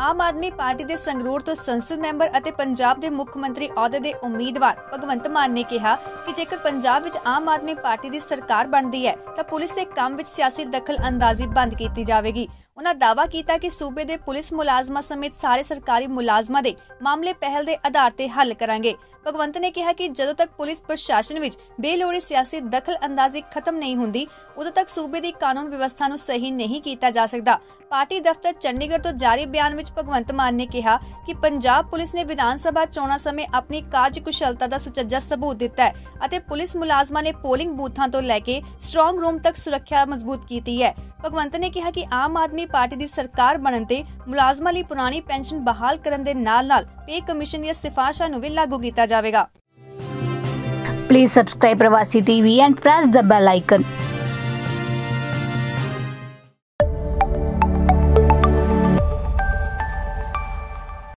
Aam Aadmi party ਦੇ ਸੰਗਰੂਰ ਤੋਂ ਸੰਸਦ ਮੈਂਬਰ ਅਤੇ ਪੰਜਾਬ ਦੇ ਮੁੱਖ ਮੰਤਰੀ ਅਹੁਦੇ ਦੇ ਉਮੀਦਵਾਰ ਭਗਵੰਤ ਮਾਨ ਨੇ ਕਿਹਾ ਕਿ ਜੇਕਰ ਪੰਜਾਬ ਵਿੱਚ ਆਮ ਆਦਮੀ ਪਾਰਟੀ ਦੀ ਸਰਕਾਰ ਬਣਦੀ ਹੈ ਤਾਂ ਪੁਲਿਸ ਦੇ ਕੰਮ ਵਿੱਚ ਸਿਆਸੀ ਦਖਲ ਅੰਦਾਜ਼ੀ ਬੰਦ ਕੀਤੀ ਜਾਵੇਗੀ। उन्होंने दावा किया कि सूबे के पुलिस मुलाजमां समेत सारे सरकारी मुलाजमां दे मामले पहल के आधार पर हल करांगे। भगवंत ने कहा कि जदों तक पुलिस प्रशासन विच बेलोड़ी सियासी दखल अंदाजी खत्म नहीं हुंदी उदों तक सूबे की कानून व्यवस्था नूं सही नहीं किया जा सकता। पार्टी दफ्तर चंडीगढ़ तो जारी बयान विच भगवंत मान ने कहा कि पंजाब पुलिस ने विधान सभा चोणां समय अपनी कार्यकुशलता का सुचज्जा सबूत दिता है अते पुलिस मुलाजमां ने पोलिंग बूथां तो लैके स्ट्रॉन्ग रूम तक सुरक्षा मजबूत की है। भगवंत ने कहा कि आम आदमी पार्टी दी सरकार बनन ते मुलाजमां लई पुरानी पेंशन बहाल करन दे नाल-नाल पे कमीशन दी सिफारिशां नूं भी लागू कीता जावेगा। Please subscribe Pravasi TV and press the bell icon.